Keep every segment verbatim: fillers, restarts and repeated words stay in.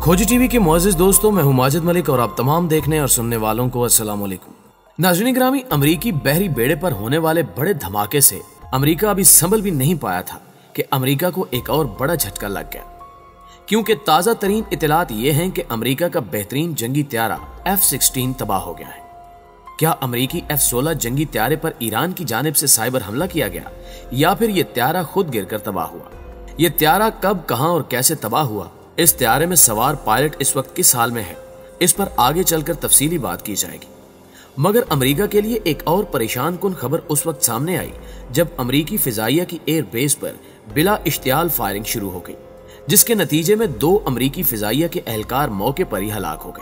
खोजी टीवी के मोअज़्ज़िज़ दोस्तों, मैं हूं माजिद मलिक और आप तमाम देखने और सुनने वालों को अस्सलाम वालेकुम। नाज़रीन ग्रामी, अमरीकी बहरी बेड़े पर होने वाले बड़े धमाके से अमरीका अभी संभल भी नहीं पाया था कि अमरीका को एक और बड़ा झटका लग गया, क्योंकि ताजा तरीन इत्तलात ये हैं कि अमरीका का बेहतरीन जंगी त्यारा एफ सिक्सटीन तबाह हो गया है। क्या अमरीकी एफ सोलह जंगी त्यारे पर ईरान की जानिब से साइबर हमला किया गया, या फिर यह त्यारा खुद गिरकर तबाह हुआ? यह त्यारा कब, कहां और कैसे तबाह हुआ, इस त्यारे में सवार पायलट इस वक्त किस हाल में है, इस पर आगे चलकर तफसीली बात की जाएगी। मगर अमेरिका के लिए एक और परेशान कुन खबर उस वक्त सामने आई जब अमेरिकी फिजाइया की एयर बेस पर बिला इश्तियाल फायरिंग शुरू हो गई, जिसके नतीजे में दो अमेरिकी फिजाइया के एहलकार मौके पर ही हलाक हो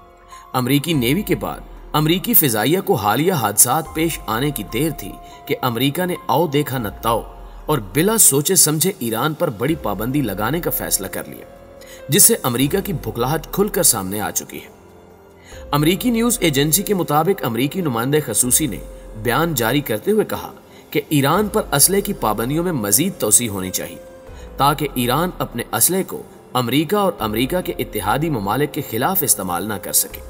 गए। अमेरिकी नेवी के बाद अमेरिकी फिजाइया को हालिया हादसात पेश आने की देर थी कि अमेरिका ने आओ देखा न ताओ और बिला सोचे समझे ईरान पर बड़ी पाबंदी लगाने का फैसला कर लिया, जिससे अमेरिका की भुखलाहट खुलकर सामने आ चुकी है। अमेरिकी न्यूज एजेंसी के मुताबिक अमेरिकी नुमाइंदे खसूसी ने बयान जारी करते हुए कहा कि ईरान पर असले की पाबंदियों में मजीद तोसी होनी चाहिए, ताकि ईरान अपने असले को अमेरिका और अमेरिका के इत्तेहादी ममालिक के खिलाफ इस्तेमाल न कर सके।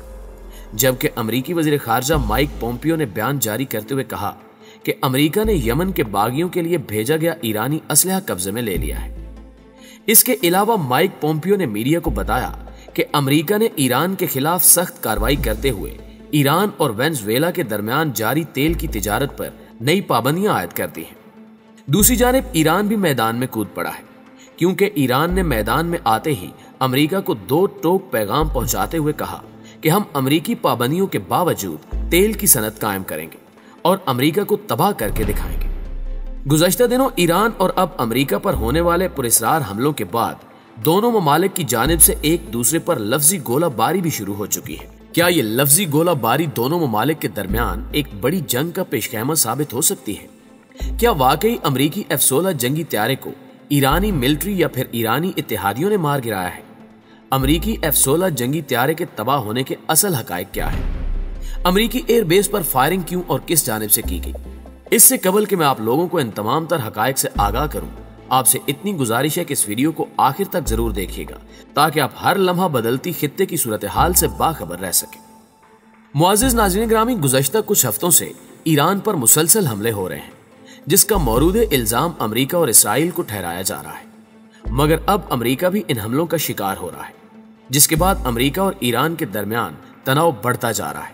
जबकि अमेरिकी वजीर खारजा माइक पोम्पियो ने बयान जारी करते हुए कहा कि अमेरिका ने यमन के बागियों के लिए भेजा गया ईरानी असलहा कब्जे में ले लिया है। इसके अलावा माइक पोम्पियो ने मीडिया को बताया कि अमेरिका ने ईरान के खिलाफ सख्त कार्रवाई करते हुए ईरान और वेनेजुएला के दरमियान जारी तेल की तिजारत पर नई पाबंदियां आयद कर दी हैं। दूसरी जानिब ईरान भी मैदान में कूद पड़ा है, क्योंकि ईरान ने मैदान में आते ही अमेरिका को दो टोक पैगाम पहुंचाते हुए कहा कि हम अमेरिकी पाबंदियों के बावजूद तेल की सनत कायम करेंगे और अमेरिका को तबाह करके दिखाएंगे। गुज़श्ता दिनों ईरान और अब अमेरिका पर होने वाले पुरस्रार हमलों के बाद दोनों ममालिक की जानिब से एक दूसरे पर लफ्जी गोलाबारी भी शुरू हो चुकी है। क्या ये लफ्जी गोलाबारी दोनों ममालिक के दरमियान एक बड़ी जंग का पेशखैमा साबित हो सकती है? क्या वाकई अमेरिकी एफ सोलह जंगी त्यारे को ईरानी मिलिट्री या फिर ईरानी इत्तेहादियों ने मार गिराया है? अमेरिकी एफ सोलह जंगी त्यारे के तबाह होने के असल हकायक क्या है? अमेरिकी एयरबेस पर फायरिंग क्यों और किस जानिब से की गई? इससे कबल कि मैं आप लोगों को इन तमाम तर हकायक से आगाह करूं, आपसे इतनी गुजारिश है कि इस वीडियो को आखिर तक जरूर देखिएगा, ताकि आप हर लम्हा बदलती खित्ते की सूरत हाल से बाखबर रह सके। मुअज़्ज़िज़ नाज़रीन ग्रामी, गुज़श्ता कुछ हफ्तों से ईरान पर मुसलसल हमले हो रहे हैं, जिसका मौरूद इल्जाम अमेरिका और इसराइल को ठहराया जा रहा है। मगर अब अमेरिका भी इन हमलों का शिकार हो रहा है, जिसके बाद अमेरिका और ईरान के दरमियान तनाव बढ़ता जा रहा है।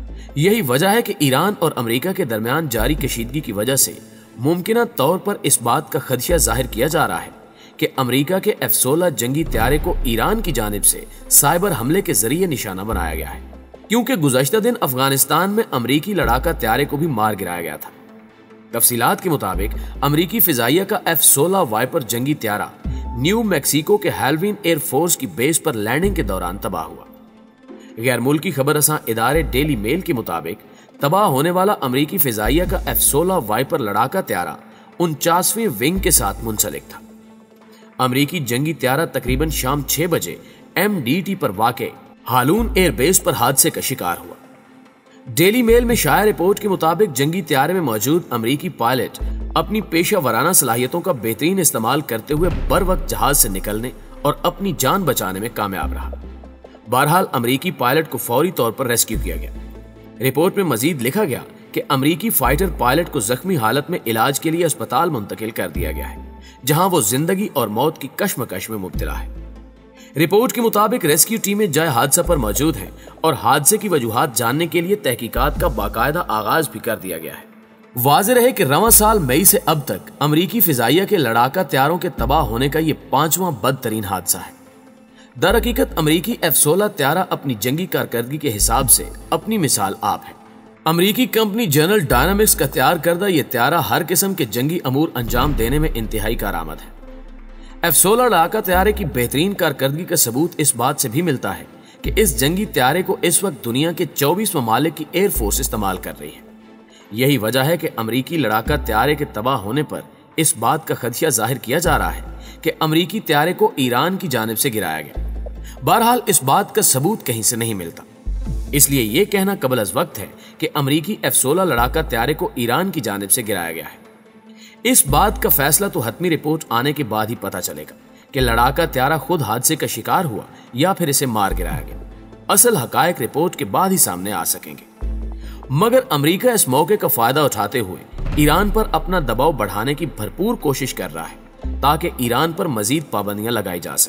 यही वजह है कि ईरान और अमेरिका के दरमियान जारी कशीदगी की वजह से मुमकिना तौर पर इस बात का खदशा जाहिर किया जा रहा है कि अमेरिका के एफ सोलह जंगी त्यारे को ईरान की जानिब से साइबर हमले के जरिए निशाना बनाया गया है, क्योंकि गुज़श्ता दिन अफगानिस्तान में अमेरिकी लड़ाका त्यारे को भी मार गिराया गया था। तफसीलात के मुताबिक अमेरिकी फिजाइया का एफ सोलह वाइपर जंगी त्यारा न्यू मैक्सिको के हेल्विन एयरफोर्स की बेस पर लैंडिंग के दौरान तबाह हुआ। गैर मुल्की खबर असा इदारे डेली मेल के मुताबिक तबाह होने वाला अमेरिकी फिजाइया का एफ सोलह वाइपर लड़ाका त्यारा उनचासवीं विंग के साथ मुंसलिक था। अमेरिकी जंगी त्यारा तकरीबन शाम छह बजे एम डी टी पर वाक़े हालून एयरबेस पर हादसे का शिकार हुआ। डेली मेल में शाया रिपोर्ट के मुताबिक जंगी त्यारे में मौजूद अमेरिकी पायलट अपनी पेशा वराना सलाहियतों का बेहतरीन इस्तेमाल करते हुए बर वक्त जहाज से निकलने और अपनी जान बचाने में कामयाब रहा। बहरहाल अमेरिकी पायलट को फौरी तौर पर रेस्क्यू किया गया। रिपोर्ट में मजीद लिखा गया कि अमेरिकी फाइटर पायलट को जख्मी हालत में इलाज के लिए अस्पताल मुंतकिल कर दिया गया है, जहां वो जिंदगी और मौत की कश्मकश में मुब्तला है। रिपोर्ट के मुताबिक रेस्क्यू टीमें जाए हादसा पर मौजूद हैं और हादसे की वजूहात जानने के लिए तहकीकात का बाकायदा आगाज भी कर दिया गया है। वाज़ेह रहे कि रवां साल मई से अब तक अमेरिकी फिजाइया के लड़ाका त्यारों के तबाह होने का यह पांचवां बदतरीन हादसा है। दर हकीकत अमेरिकी एफ सोलह त्यारा अपनी जंगी कारकर्दगी के हिसाब से अपनी मिसाल आप है। अमेरिकी कंपनी जनरल डायनामिक्स का तैयार करदा यह त्यारा हर किस्म के जंगी अमूर अंजाम देने में इंतहाई कारआमद है। एफ सोलह लड़ाका त्यारे की बेहतरीन कारकर्दगी का सबूत इस बात से भी मिलता है कि इस जंगी त्यारे को इस वक्त दुनिया के चौबीस ममालिक की एयरफोर्स इस्तेमाल कर रही है। यही वजह है कि अमेरिकी लड़ाका त्यारे के तबाह होने पर इस बात का खदशा जाहिर किया जा रहा है कि अमेरिकी त्यारे को ईरान की जानिब से गिराया गया। बहरहाल इस बात का सबूत कहीं से नहीं मिलता, इसलिए यह कहना कबल अज वक्त है कि अमेरिकी एफ सोलह लड़ाका त्यारे को ईरान की जानिब से गिराया गया है। इस बात का फैसला तो हतमी रिपोर्ट आने के बाद ही पता चलेगा कि लड़ाका त्यारा खुद हादसे का शिकार हुआ या फिर इसे मार गिराया गया। असल हकायक रिपोर्ट के बाद ही सामने आ सकेंगे। मगर अमेरिका इस मौके का फायदा उठाते हुए ईरान पर अपना दबाव बढ़ाने की भरपूर कोशिश कर रहा है ताकि ईरान पर मजीद पाबंदियां लगाई जा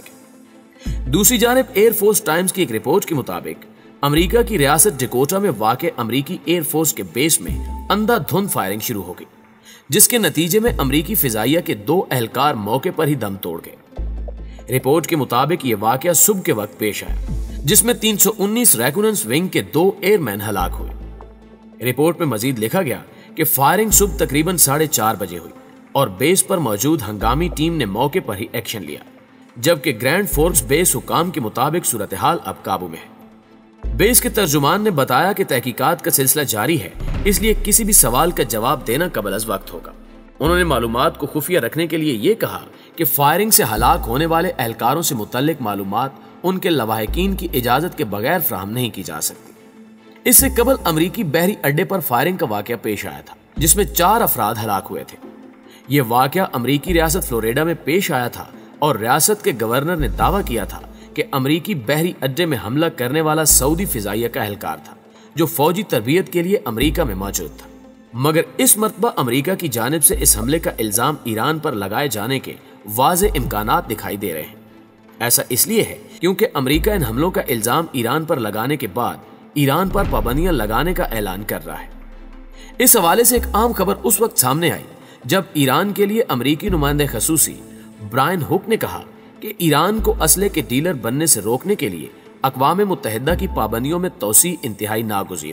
सके। दूसरी जानिब एयरफोर्स टाइम्स की एक रिपोर्ट के मुताबिक अमेरिका की रियासत डकोटा में वाक़े अमेरिकी एयरफोर्स के बेस में अंधाधुंध फायरिंग शुरू हो गई, जिसके नतीजे में अमेरिकी फिजाइया के दो एहलकार मौके पर ही दम तोड़ गए। रिपोर्ट के मुताबिक यह वाकया सुबह के वक्त पेश आया, जिसमें तीन सौ उन्नीस रेकुनेंस विंग के दो एयरमैन हलाक हुए। रिपोर्ट में मजीद लिखा गया कि फायरिंग सुबह तकरीबन साढ़े चार बजे हुई और बेस पर मौजूद हंगामी टीम ने मौके पर ही एक्शन लिया, जबकि ग्रैंड फोर्स बेस हुकाम के मुताबिक सूरत हाल अब काबू में है। बेस के तर्जुमान ने बताया कि तहकीकात का सिलसिला जारी है, इसलिए किसी भी सवाल का जवाब देना कबल अज वक्त होगा। उन्होंने मालूमात को खुफिया रखने के लिए यह कहा कि फायरिंग से हलाक होने वाले एहलकारों से मुतल्लिक मालूमात उनके लवाहिकीन की इजाजत के बगैर फ्राहम नहीं की जा सकती। इससे कबल अमरीकी बहरी अड्डे पर फायरिंग का वाकया पेश आया था, जिसमें चार अफराद हलाक हुए थे। यह वाकया अमरीकी रियासत फ्लोरिडा में पेश आया था और रियासत के गवर्नर ने दावा किया था कि अमरीकी बहरी अड्डे में हमला करने वाला सऊदी फिजाइया का एहलकार था, जो फौजी तरबियत के लिए अमरीका में मौजूद था। मगर इस मरतबा अमरीका की जानिब से इस हमले का इल्जाम ईरान पर लगाए जाने के वाज़े इम्कानात दिखाई दे रहे हैं। ऐसा इसलिए है क्योंकि अमरीका इन हमलों का इल्जाम ईरान पर लगाने के बाद ईरान पर पाबंदियां लगाने का ऐलान कर रहा है। इस हवाले से एक आम खबर उस वक्त सामने आई जब ईरान के लिए अमरीकी नुमाइंदे खसूसी ब्रायन हुक ने कहा कि ईरान को असले के डीलर बनने से रोकने के लिए अक़वाम मुत्तहिदा की पाबंदियों में तोसी इंतहाई नागुज़ीर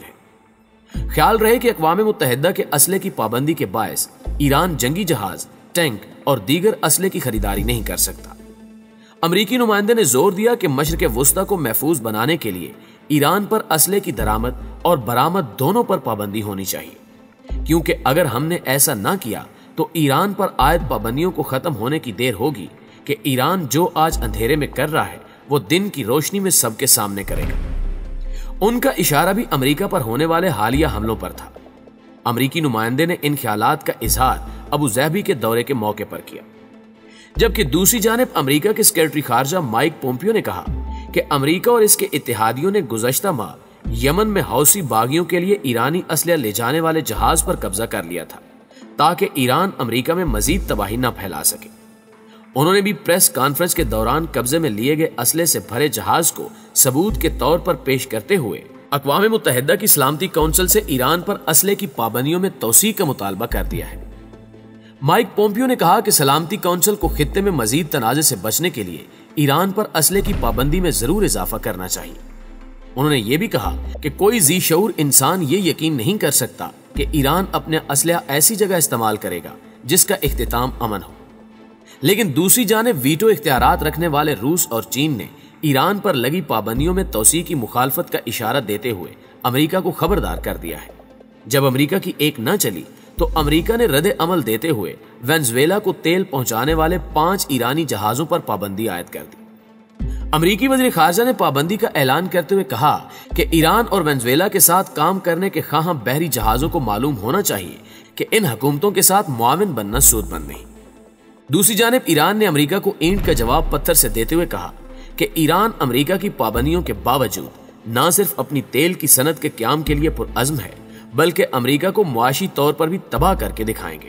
है। ख्याल रहे कि अक़वाम मुत्तहिदा के असले की पाबंदी के बायस ईरान जंगी जहाज, टैंक और दीगर असले की खरीदारी नहीं कर सकता। अमरीकी नुमाइंदे ने जोर दिया कि मशरिक़ वुस्ता को महफूज बनाने के लिए ईरान पर असले की दरामद और बरामद दोनों पर पाबंदी होनी चाहिए, क्योंकि अगर हमने ऐसा ना किया तो ईरान पर आयद पाबंदियों को खत्म होने की देर होगी कि ईरान जो आज अंधेरे में कर रहा है वो दिन की रोशनी में सबके सामने करेगा। उनका इशारा भी अमेरिका पर होने वाले हालिया हमलों पर था। अमरीकी नुमाइंदे ने इन ख्यालात का इजहार अबू ज़हबी के दौरे के मौके पर किया, जबकि दूसरी जानिब अमेरिका के सेक्रेटरी खारजा माइक पोम्पियो ने कहा कि अमेरिका और इसके इत्तेहादियों ने गुज़श्ता माह यमन में हौसी बागियों के लिए ईरानी असलिया ले जाने वाले जहाज पर कब्जा कर लिया था ताकि ईरान अमेरिका में मजीद तबाही न फैला सके। उन्होंने भी प्रेस कॉन्फ्रेंस के दौरान कब्जे में लिए गए असले से भरे जहाज को सबूत के तौर पर पेश करते हुए अक़वाम मुत्तहिदा की सलामती काउंसिल से ईरान पर असले की पाबंदियों में तौसीक़ का मुतालबा कर दिया है। माइक पोम्पियो ने कहा कि सलामती काउंसिल को खित्ते में मजीद तनाज़े से बचने के लिए ईरान पर असले की पाबंदी में जरूर इजाफा करना चाहिए। उन्होंने ये भी कहा कि कोई जी शऊर इंसान ये यकीन नहीं कर सकता कि ईरान अपने असलहा ऐसी जगह इस्तेमाल करेगा जिसका इख्तिताम अमन हो। लेकिन दूसरी जानिब वीटो इख्तियारात रखने वाले रूस और चीन ने ईरान पर लगी पाबंदियों में तौसीक़ की मुखालफत का इशारा देते हुए अमेरिका को खबरदार कर दिया है। जब अमेरिका की एक न चली तो अमेरिका ने रद्द अमल देते हुए वेनेजुएला को तेल पहुंचाने वाले पांच ईरानी जहाजों पर पाबंदी आयद कर दी। अमेरिकी वज़ीर खारजा ने पाबंदी का ऐलान करते हुए कहा कि ईरान और वेनेजुएला के साथ काम करने के खां बहरी जहाजों को मालूम होना चाहिए कि इन हुकूमतों के साथ मुआविन बनना सूदमंद नहीं। दूसरी जानिब ईरान ने अमेरिका को ईंट का जवाब पत्थर से देते हुए कहा कि ईरान अमेरिका की पाबंदियों के बावजूद न सिर्फ अपनी तेल की सनत के क़याम के लिए पुरअज़्म है, बल्कि अमेरिका को मुआशी तौर पर भी तबाह करके दिखाएंगे।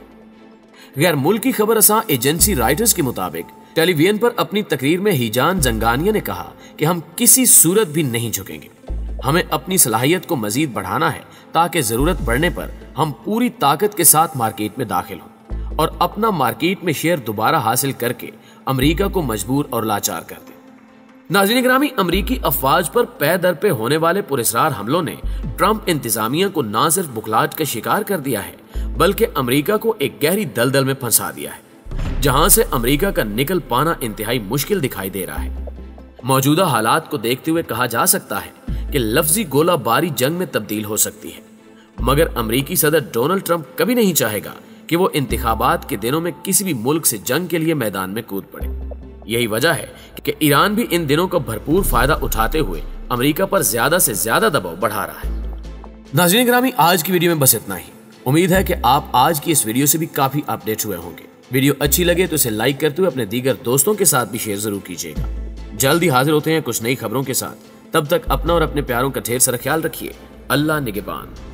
गैर मुल्की खबर असा एजेंसी राइटर्स के मुताबिक टेलीविजन पर अपनी तकरीर में हिजान जंगानिया ने कहा कि हम किसी सूरत भी नहीं झुकेंगे। हमें अपनी सलाहियत को मजीद बढ़ाना है ताकि जरूरत पड़ने पर हम पूरी ताकत के साथ मार्केट में दाखिल हों और अपना मार्केट में शेयर दोबारा हासिल करके अमेरिका को मजबूर और लाचार कर दें। नाज़रीन गिरामी, अमरीकी अफवाज पर पै दर पे होने वाले पुरस्रार हमलों ने ट्रंप इंतजामिया को न सिर्फ बुखलाहट का शिकार कर दिया है, बल्कि अमरीका को एक गहरी दलदल में फंसा दिया है, जहां से अमरीका का निकल पाना इंतहाई मुश्किल दिखाई दे रहा है। मौजूदा हालात को देखते हुए कहा जा सकता है कि लफ्जी गोलाबारी जंग में तब्दील हो सकती है, मगर अमरीकी सदर डोनाल्ड ट्रंप कभी नहीं चाहेगा कि वो इंतखाबात के दिनों में किसी भी मुल्क से जंग के लिए मैदान में कूद पड़े। यही वजह है कि ईरान भी इन दिनों का भरपूर फायदा उठाते हुए अमेरिका पर ज्यादा से ज्यादा दबाव बढ़ा रहा है। नाज़रीन गिरामी, आज की वीडियो में बस इतना ही। उम्मीद है कि आप आज की इस वीडियो से भी काफी अपडेट हुए होंगे। वीडियो अच्छी लगे तो इसे लाइक करते हुए अपने दीगर दोस्तों के साथ भी शेयर जरूर कीजिएगा। जल्द ही हाजिर होते हैं कुछ नई खबरों के साथ। तब तक अपना और अपने प्यारों का ढेर सारा ख्याल रखिए। अल्लाह निगहबान।